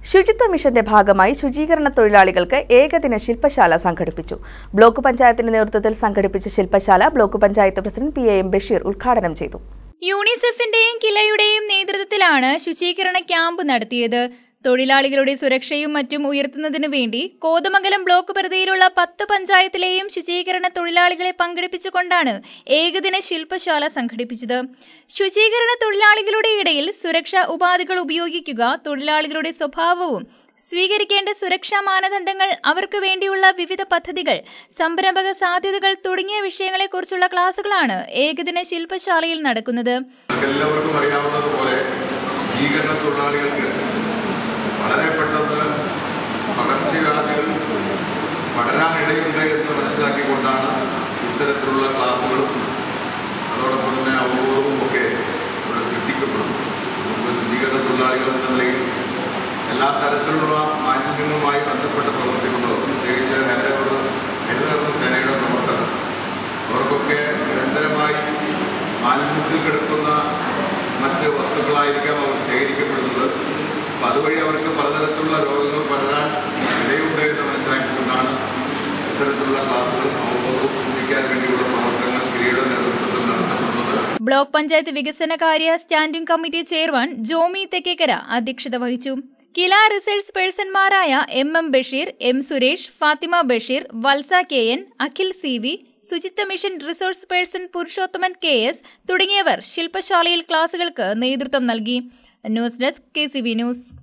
ശുചിത്വ മിഷന്റെ ഭാഗമായി ശുചീകരണ തൊഴിലാളികൾക്ക് ഏകദിന ശില്പശാല സംഘടിപ്പിച്ചു. ബ്ലോക്ക് പഞ്ചായത്തിന്റെ നേതൃത്വത്തിൽ സംഘടിപ്പിച്ച ശില്പശാല block panchayat president PAM Basheer ഉദ്ഘാടനം ചെയ്തു. യൂണിസെഫിന്റെയും കിലയുടെയും നേതൃത്വത്തിലാണ് ശുചീകരണ ക്യാമ്പ് നടത്തിയത്. തൊഴിലാളികളുടെ സുരക്ഷയും മറ്റും ഉയർത്തുന്നതിനു വേണ്ടി കോതമംഗലം ബ്ലോക്ക് പരിധിയിലുള്ള 10 പഞ്ചായത്തിലെയും ശുചീകരണ തൊഴിലാളികളെ പങ്കെടുപ്പിച്ചുകൊണ്ടാണ് ഏകദിന ശില്പശാല സംഘടിപ്പിച്ചത്. ശുചീകരണ തൊഴിലാളികളുടെ ഇടയിൽ സുരക്ഷാ ഉപാധികൾ ഉപയോഗിക്കുക, തൊഴിലാളികളുടെ സ്വഭാവവും സ്വീകരിക്കേണ്ട സുരക്ഷാ മാനദണ്ഡങ്ങൾ, അവർക്ക് വേണ്ടിയുള്ള വിവിധ പദ്ധതികൾ, സംരംഭക സാധ്യതകൾ തുടങ്ങിയ വിഷയങ്ങളെക്കുറിച്ചുള്ള ക്ലാസുകളാണ് ഏകദിന ശില്പശാലയിൽ നടക്കുന്നത്. എല്ലാവർക്കും അറിയാവുന്നതുപോലെ ശുചീകരണ തൊഴിലാളികൾക്ക് വളരെ പെട്ടെന്ന് പകർച്ചവ്യാധികൾ പടരാനിടയുണ്ട് എന്ന് മനസ്സിലാക്കിക്കൊണ്ടാണ് ഇത്തരത്തിലുള്ള ക്ലാസുകളും അതോടൊപ്പം തന്നെ അവബോധവും ഒക്കെ ഇവിടെ സൃഷ്ടിക്കപ്പെടുന്നു. നമുക്ക് ശുചീകരണ തൊഴിലാളികൾ എന്ന നിലയിൽ എല്ലാ തരത്തിലുള്ള മാലിന്യങ്ങളുമായി ബന്ധപ്പെട്ട് പ്രവർത്തിക്കുന്നവർ, പ്രത്യേകിച്ച് ഹരിതകർമ്മ സേനയുടെ പ്രവർത്തനം, അവർക്കൊക്കെ നിരന്തരമായി മാലിന്യത്തിൽ കിടക്കുന്ന മറ്റ് വസ്തുക്കളായിരിക്കാം അവർ ശേഖരിക്കപ്പെടുന്നത്. അപ്പോൾ അതുവഴി അവർക്ക് പലതരത്തിലുള്ള രോഗങ്ങൾ പടരാൻ ഇടയുണ്ട് എന്ന് മനസ്സിലാക്കിക്കൊണ്ടാണ് ഇത്തരത്തിലുള്ള ക്ലാസുകളും അവബോധവും സൃഷ്ടിക്കാൻ വേണ്ടിയുള്ള പ്രവർത്തനങ്ങൾ കിലയുടെ നേതൃത്വത്തിൽ നടത്തപ്പെടുന്നത്. ബ്ലോക്ക് പഞ്ചായത്ത് വികസനകാര്യ standing committee chairman Jomy Thekkekara അധ്യക്ഷത വഹിച്ചു. കില റിസർച്ച് പേഴ്സൺമാരായ MM Basheer, M Suresh, Fathima Basheer, Valsa KN, Akhil CV, ശുചിത്വ mission resource person Purushothaman KS തുടങ്ങിയവർ ശില്പശാലയിൽ ക്ലാസുകൾക്ക് നേതൃത്വം നൽകി. News desk KCB news.